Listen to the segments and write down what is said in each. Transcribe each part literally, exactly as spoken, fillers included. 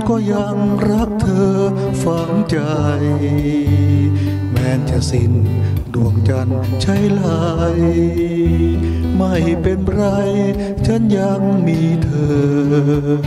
ก็ยังรักเธอฝังใจแม้จะสิ้นดวงจันทร์ใช้ลายไม่เป็นไรฉันยังมีเธอ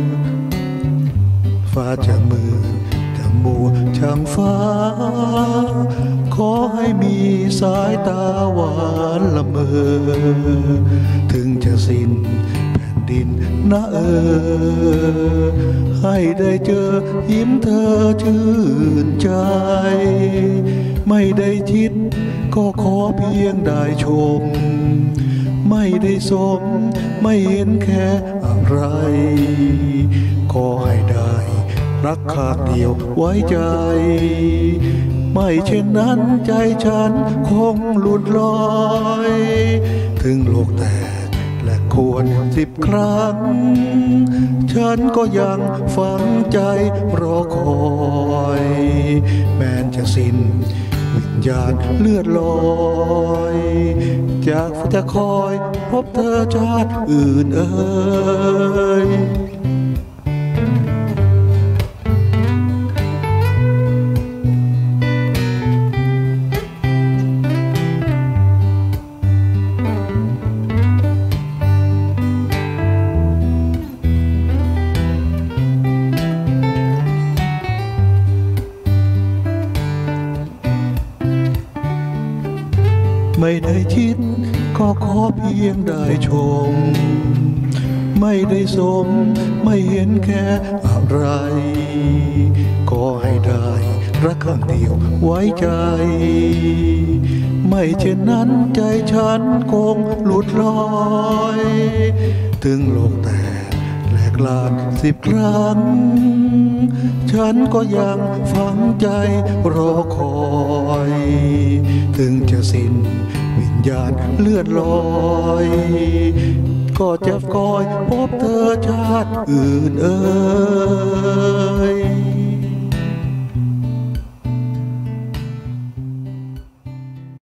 ฟ้าจะมืดจะมัวช่างฟ้าขอให้มีสายตาหวานละเมอถึงจะสิ้นแผ่นดินนะเออให้ได้เจอยิ้มเธอชื่นใจไม่ได้คิดก็ขอเพียงได้ชมไม่ได้สมไม่เห็นแค่อะไรขอให้ได้รักข้างเดียวไว้ใจไม่เช่นนั้นใจฉันคงหลุดลอยถึงโลกแตกและควรสิบครั้งฉันก็ยังฝังใจรอคอยแม้จะสิ้นวิญญาณเลือดลอยจากจะคอยพบเธอชาติอื่นเอ่ยไม่ได้คิดก็ขอเพียงได้ชมไม่ได้สมไม่เห็นแค่อะไรก็ให้ได้รักข้างเดียวไว้ใจไม่เช่นนั้นใจฉันคงหลุดลอยถึงโลกแตกแหลกลานสิบครั้งฉันก็ยังฝังใจรอคอยถึงจะสิ้นวิญญาณเลือดลอยก็จะคอยพบเธอชาติอื่นเอ่ย